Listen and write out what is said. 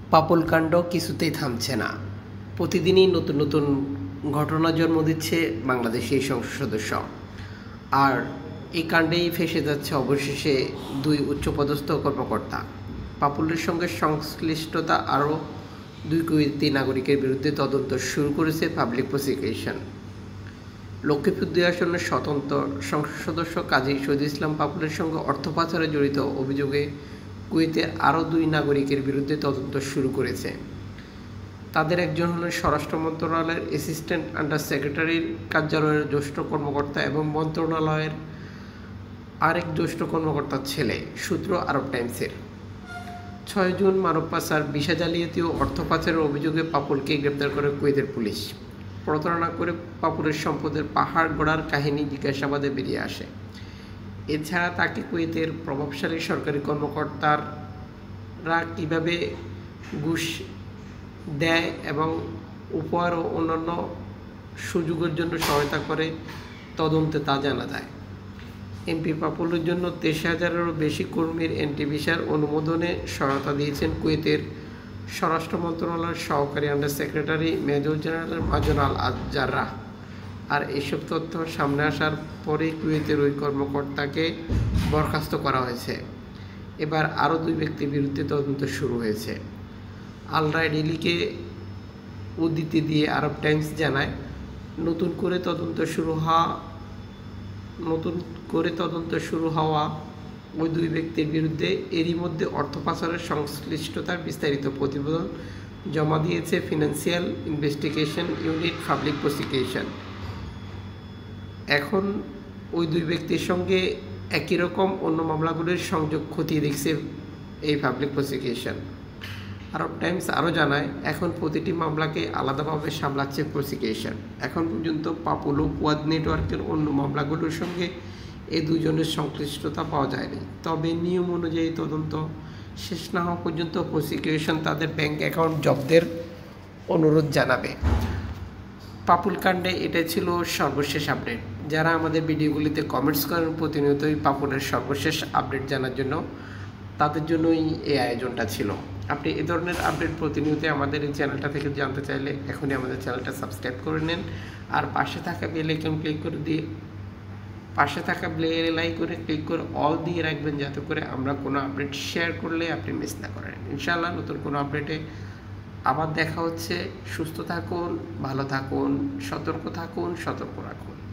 পাপল কাণ্ড কিছুতেই থামছে না। প্রতিদিনই নতুন নতুন ঘটনা জন্ম দিচ্ছে বাংলাদেশি এই সংসদ সদস্য। আর এই কাণ্ডেই ফেঁসে যাচ্ছে অবশেষে দুই উচ্চপদস্থ কর্মকর্তা। পাপুলের সঙ্গে সংশ্লিষ্টতা আরও দুই কুয়েতি নাগরিকের বিরুদ্ধে তদন্ত শুরু করেছে পাবলিক প্রসিকিউশন। লক্ষ্মীপুর ২ আসনের স্বতন্ত্র সংসদ সদস্য কাজী শহীদুল ইসলাম পাপুলের সঙ্গে অর্থ পাচারে জড়িত অভিযোগে কুয়েতের আরও দুই নাগরিকের বিরুদ্ধে তদন্ত শুরু করেছে। তাদের একজন হলেন স্বরাষ্ট্র মন্ত্রণালয়ের অ্যাসিস্ট্যান্ট আন্ডার সেক্রেটারির কার্যালয়ের জ্যেষ্ঠ কর্মকর্তা এবং মন্ত্রণালয়ের আরেক জ্যেষ্ঠ কর্মকর্তার ছেলে। সূত্র আরব টাইমসের। ৬ জুন মানব পাচার, ভিসা জালিয়াতি ও অর্থ পাচারের অভিযোগে পাপুলকে গ্রেপ্তার করে কুয়েতের পুলিশ। প্রতারণা করে পাপুলের সম্পদের পাহাড় গড়ার কাহিনী জিজ্ঞাসাবাদে বেরিয়ে আসে। এছাড়া তাকে কুয়েতের প্রভাবশালী সরকারি কর্মকর্তারা কীভাবে ঘুষ দেয় এবং উপহার ও অন্যান্য সুযোগের জন্য সহায়তা করে তদন্তে তা জানা যায়। এমপি পাপুলের জন্য ২৩,০০০-এরও বেশি কর্মীর এন্ট্রি ভিসার অনুমোদনে সহায়তা দিয়েছেন কুয়েতের স্বরাষ্ট্র মন্ত্রণালয়ের সহকারী under secretary major general Mazen Al Jarrah. আর এসব তথ্য সামনে আসার পরেই কুয়েতের ওই কর্মকর্তাকে বরখাস্ত করা হয়েছে। এবার আরও দুই ব্যক্তির বিরুদ্ধে তদন্ত শুরু হয়েছে। আল রাইডিলিকে উদ্ধৃতি দিয়ে আরব টাইমস জানায়, নতুন করে তদন্ত শুরু হওয়া ওই দুই ব্যক্তির বিরুদ্ধে এরই মধ্যে অর্থ পাচারের সংশ্লিষ্টতার বিস্তারিত প্রতিবেদন জমা দিয়েছে financial investigation unit public prosecution. এখন ওই দুই ব্যক্তির সঙ্গে একই রকম অন্য মামলাগুলির সংযোগ খতিয়ে দেখছে এই পাবলিক প্রসিকিউশন। আরব টাইমস আরও জানায়, এখন প্রতিটি মামলাকে আলাদাভাবে সামলাচ্ছে প্রসিকিউশন। এখন পর্যন্ত পাপুল ও কোয়াদ নেটওয়ার্কের অন্য মামলাগুলোর সঙ্গে এই দুজনের সংশ্লিষ্টতা পাওয়া যায়নি। তবে নিয়ম অনুযায়ী তদন্ত শেষ না হওয়া পর্যন্ত প্রসিকিউশন তাদের ব্যাংক অ্যাকাউন্ট জব্দের অনুরোধ জানাবে। পাপুল কাণ্ডে এটাই ছিল সর্বশেষ আপডেট। যারা আমাদের ভিডিওগুলিতে কমেন্টস করেন প্রতিনিয়তই পাপুলের সর্বশেষ আপডেট জানার জন্য, তাদের জন্যই এই আয়োজনটা ছিল। আপনি এ ধরনের আপডেট প্রতিনিয়ত আমাদের এই চ্যানেলটা থেকে জানতে চাইলে এখনই আমাদের চ্যানেলটা সাবস্ক্রাইব করে নেন। আর পাশে থাকা বেল আইকন ক্লিক করে অল দিয়ে রাখবেন, যাতে করে আমরা কোনো আপডেট শেয়ার করলে আপনি মিস না করেন। ইনশাআল্লাহ নতুন কোনো আপডেটে আবার দেখা হচ্ছে। সুস্থ থাকুন, ভালো থাকুন, সতর্ক রাখুন।